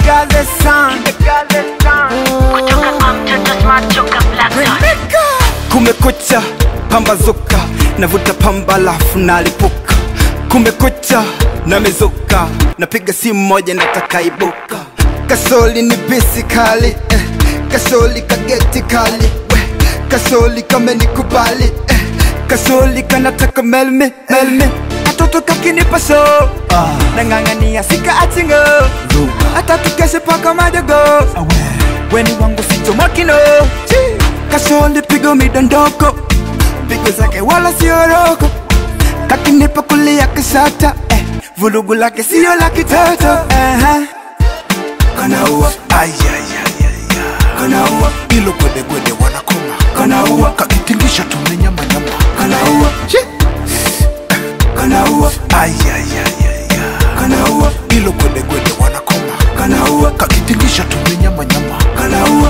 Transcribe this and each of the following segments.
Gaze Sound. Kumekucha, pambazuka, navuta pamba lafu nalipuka. Kumekucha, namezuka, napiga simu moja nataka ibuka. Kasoli ni bisi kali, kasoli kageti kali, kasoli kamenikubali, kasoli kanataka melme, melme. Katoto kakinipa so, nangangania sika atingo, hata tukeshe paka madogo. Weni wangu sito makino, kasoli pigo midondoko, pigo zake wala siyo roko. Kakinipa kulia kisata, vulugu lake siyo la kitoto. Kanaua, kanaua, ilo gwede gwede wanakoma. Kanaua, kakitingisha tumenyama nyama. Kanaua, kanaua, kanaua, ilo gwede gwede wanakoma. Kanaua, kakitingisha tumenyama nyama. Kanaua,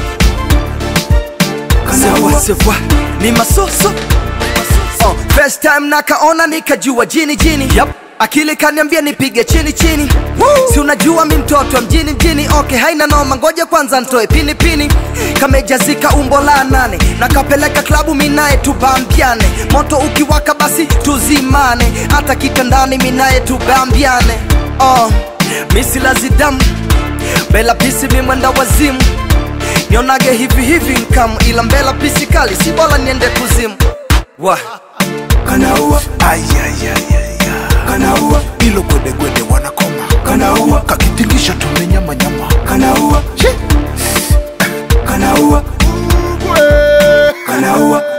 kanaua, sewa ni masoso. First time nakaona nikajua jini jini. Akili kaniambia nipige chini chini. Si unajua mi mtoto mjini mjini. Okay haina noma ngoja kwanza ntoe pini pini. Kamejazika umbo la 8. Nakapeleka klabu minae tubambiane. Moto ukiwaka basi tuzimane. Hata kitandani minae tubambiane. Misi lazidamu Bela pisi mi mwenda wazimu. Nionage hivi hivi nkamu. Ila mbela pisi kali si bola niende kuzimu. kanaua, kanaua, ilo gwede gwede wanakoma. Kanaua, kakitingisha tumenyama nyama. Kanaua, kanaua, kanaua.